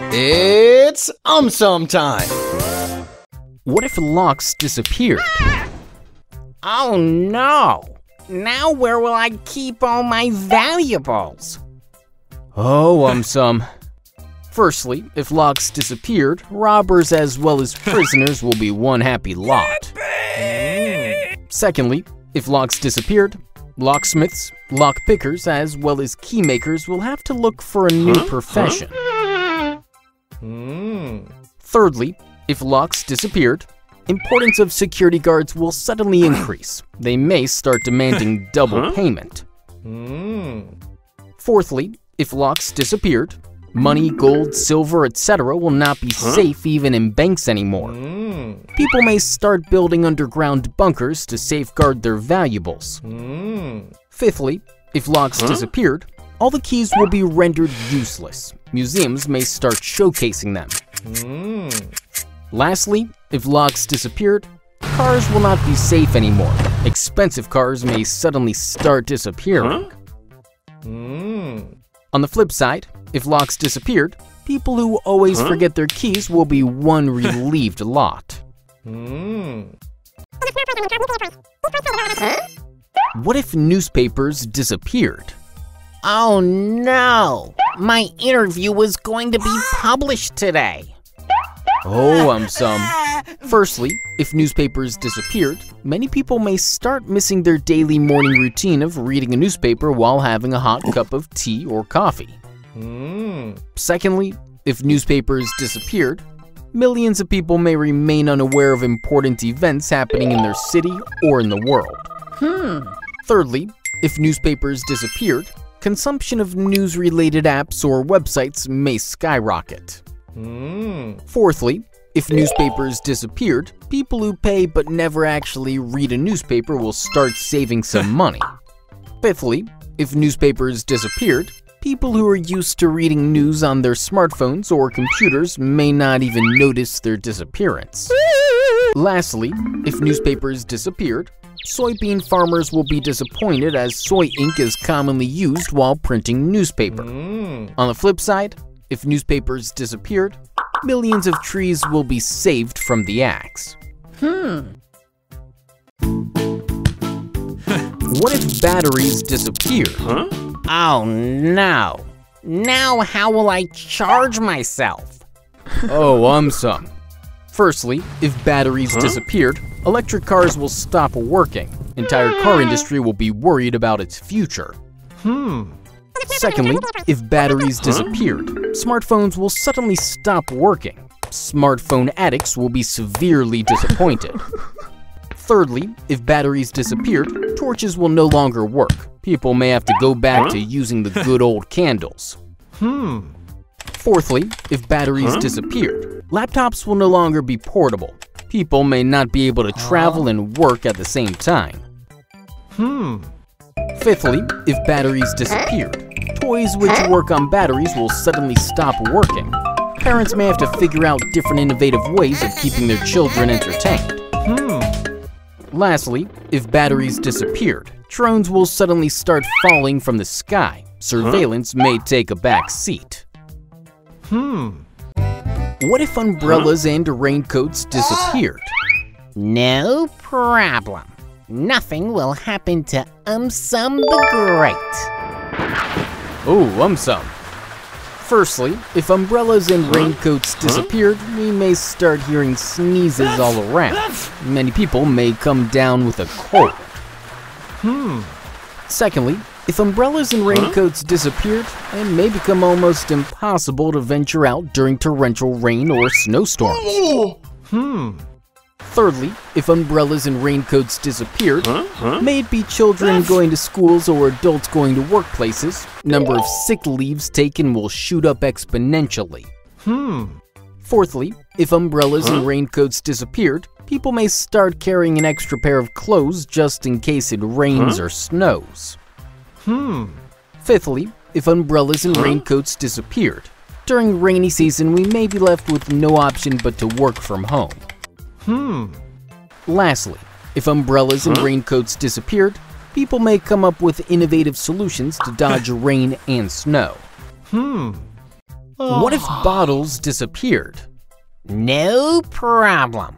It's AumSum time! What if locks disappeared? Oh no! Now where will I keep all my valuables? Oh, AumSum. Firstly, if locks disappeared, robbers as well as prisoners will be one happy lot. Secondly, if locks disappeared, locksmiths, lockpickers, as well as keymakers will have to look for a new profession. Thirdly, if locks disappeared, importance of security guards will suddenly increase. They may start demanding double payment. Fourthly, if locks disappeared, money, gold, silver, etc. will not be safe even in banks anymore. People may start building underground bunkers to safeguard their valuables. Fifthly, if locks disappeared, all the keys will be rendered useless. Museums may start showcasing them. Lastly, if locks disappeared, cars will not be safe anymore. Expensive cars may suddenly start disappearing. On the flip side, if locks disappeared, people who always forget their keys will be one relieved lot. What if newspapers disappeared? Oh no! My interview was going to be published today. Oh, AumSum. Firstly, if newspapers disappeared, many people may start missing their daily morning routine of reading a newspaper while having a hot cup of tea or coffee. Secondly, if newspapers disappeared, millions of people may remain unaware of important events happening in their city or in the world. Thirdly, if newspapers disappeared, consumption of news-related apps or websites may skyrocket. Fourthly, if newspapers disappeared, people who pay but never actually read a newspaper will start saving some money. Fifthly, if newspapers disappeared, people who are used to reading news on their smartphones or computers may not even notice their disappearance. Lastly, if newspapers disappeared, soybean farmers will be disappointed as soy ink is commonly used while printing newspaper. On the flip side, if newspapers disappeared, millions of trees will be saved from the axe. What if batteries disappeared? Oh no! Now how will I charge myself? Oh, AumSum. Firstly, if batteries disappeared, electric cars will stop working. Entire car industry will be worried about its future. Secondly, if batteries disappeared, smartphones will suddenly stop working. Smartphone addicts will be severely disappointed. Thirdly, if batteries disappeared, torches will no longer work. People may have to go back to using the good old candles. Fourthly, if batteries disappeared, laptops will no longer be portable. People may not be able to travel and work at the same time. Fifthly, if batteries disappeared, toys which work on batteries will suddenly stop working. Parents may have to figure out different innovative ways of keeping their children entertained. Lastly, if batteries disappeared, drones will suddenly start falling from the sky. Surveillance may take a back seat. What if umbrellas and raincoats disappeared? No problem. Nothing will happen to AumSum the Great. Oh, AumSum. Firstly, if umbrellas and raincoats disappeared, we may start hearing sneezes all around. Many people may come down with a cold. Secondly, if umbrellas and raincoats disappeared, it may become almost impossible to venture out during torrential rain or snowstorms. Thirdly, if umbrellas and raincoats disappeared, may it be children going to schools or adults going to workplaces, number of sick leaves taken will shoot up exponentially. Fourthly, if umbrellas and raincoats disappeared, people may start carrying an extra pair of clothes just in case it rains or snows. Fifthly, if umbrellas and raincoats disappeared, during rainy season we may be left with no option but to work from home. Lastly, if umbrellas and raincoats disappeared, people may come up with innovative solutions to dodge rain and snow. What if bottles disappeared? No problem.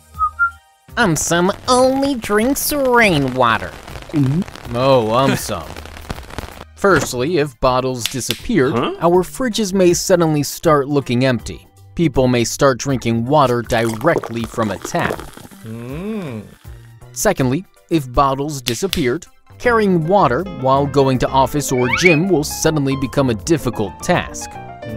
AumSum only drinks rainwater. Oh, AumSum. Firstly, if bottles disappeared, our fridges may suddenly start looking empty. People may start drinking water directly from a tap. Secondly, if bottles disappeared, carrying water while going to office or gym will suddenly become a difficult task.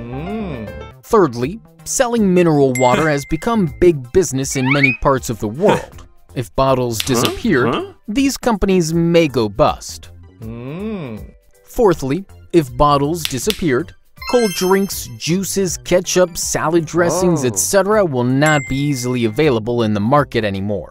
Thirdly, selling mineral water has become big business in many parts of the world. If bottles disappeared, these companies may go bust. Fourthly, if bottles disappeared, cold drinks, juices, ketchup, salad dressings, etc. will not be easily available in the market anymore.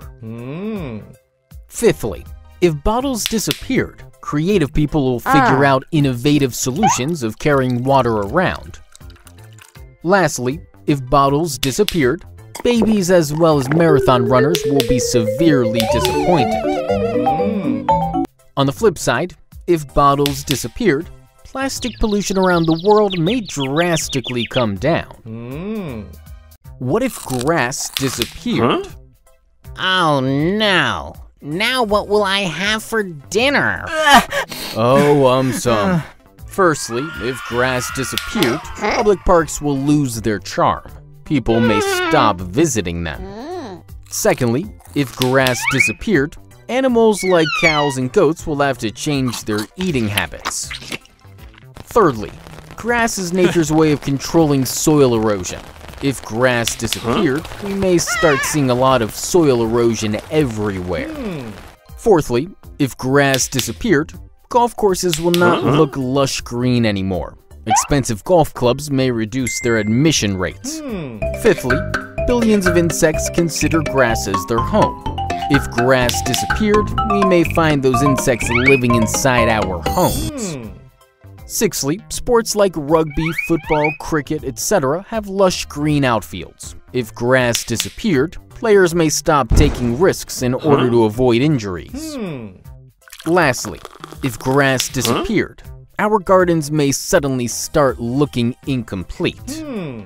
Fifthly, if bottles disappeared, creative people will figure out innovative solutions of carrying water around. Lastly, if bottles disappeared, babies as well as marathon runners will be severely disappointed. On the flip side, if bottles disappeared, plastic pollution around the world may drastically come down. What if grass disappeared? Oh no! Now what will I have for dinner? Oh, AumSum. Firstly, if grass disappeared, public parks will lose their charm. People may stop visiting them. Secondly, if grass disappeared, animals like cows and goats will have to change their eating habits. Thirdly, grass is nature's way of controlling soil erosion. If grass disappeared, we may start seeing a lot of soil erosion everywhere. Fourthly, if grass disappeared, golf courses will not look lush green anymore. Expensive golf clubs may reduce their admission rates. Fifthly, billions of insects consider grass as their home. If grass disappeared, we may find those insects living inside our homes. Sixthly, sports like rugby, football, cricket, etc. have lush green outfields. If grass disappeared, players may stop taking risks in order to avoid injuries. Lastly, if grass disappeared, our gardens may suddenly start looking incomplete.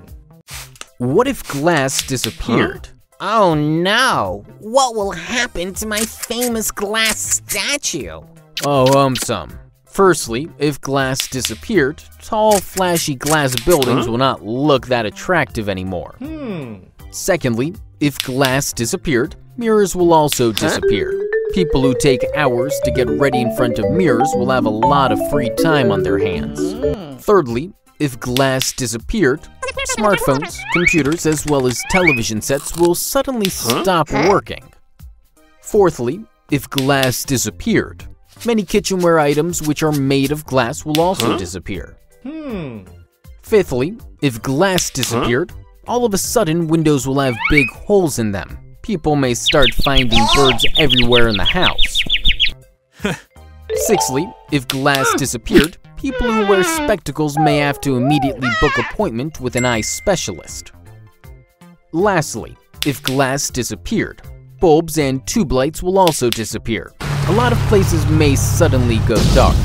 What if glass disappeared? Oh no! What will happen to my famous glass statue? Oh, AumSum. Firstly, if glass disappeared, tall, flashy glass buildings will not look that attractive anymore. Secondly, if glass disappeared, mirrors will also disappear. People who take hours to get ready in front of mirrors will have a lot of free time on their hands. Thirdly, if glass disappeared, smartphones, computers, as well as television sets will suddenly stop working. Fourthly, if glass disappeared, many kitchenware items which are made of glass will also disappear. Fifthly, if glass disappeared, all of a sudden windows will have big holes in them. People may start finding birds everywhere in the house. Sixthly, if glass disappeared, people who wear spectacles may have to immediately book an appointment with an eye specialist. Lastly, if glass disappeared, bulbs and tube lights will also disappear. A lot of places may suddenly go dark.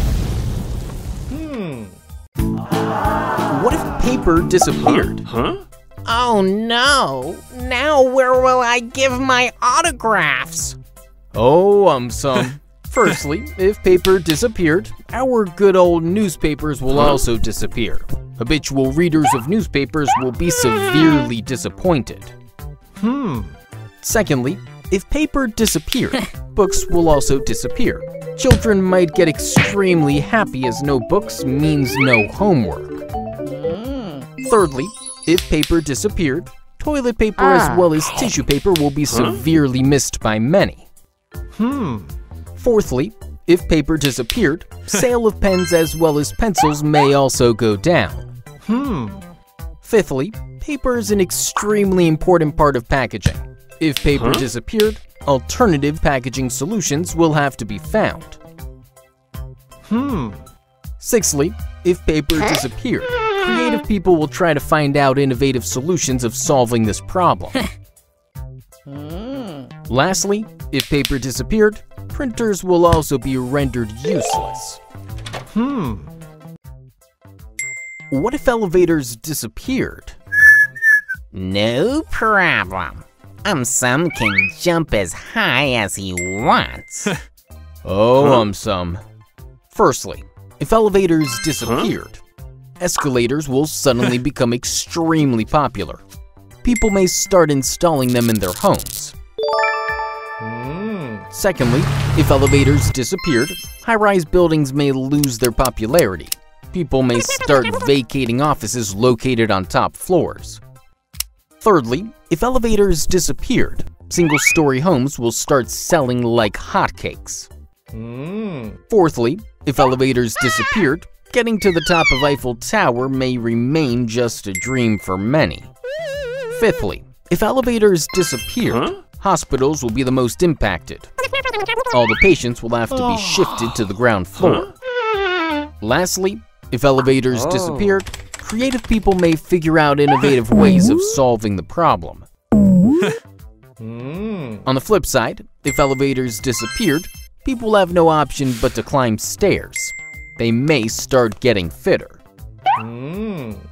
What if paper disappeared? Oh no! Now where will I give my autographs? Oh, AumSum. Firstly, if paper disappeared, our good old newspapers will also disappear. Habitual readers of newspapers will be severely disappointed. Secondly, if paper disappeared, books will also disappear. Children might get extremely happy as no books means no homework. Thirdly, if paper disappeared, toilet paper as well as tissue paper will be severely missed by many. Fourthly, if paper disappeared, sale of pens as well as pencils may also go down. Fifthly, paper is an extremely important part of packaging. If paper disappeared, alternative packaging solutions will have to be found. Sixthly, if paper disappeared, creative people will try to find out innovative solutions of solving this problem. Lastly, if paper disappeared, printers will also be rendered useless. What if elevators disappeared? No problem. AumSum can jump as high as he wants. AumSum. Firstly, if elevators disappeared, escalators will suddenly become extremely popular. People may start installing them in their homes. Secondly, if elevators disappeared, high-rise buildings may lose their popularity. People may start vacating offices located on top floors. Thirdly, if elevators disappeared, single-story homes will start selling like hotcakes. Fourthly, if elevators disappeared, getting to the top of Eiffel Tower may remain just a dream for many. Fifthly, if elevators disappeared, hospitals will be the most impacted. All the patients will have to be shifted to the ground floor. Lastly, if elevators disappeared, creative people may figure out innovative ways of solving the problem. On the flip side, if elevators disappeared, people will have no option but to climb stairs. They may start getting fitter.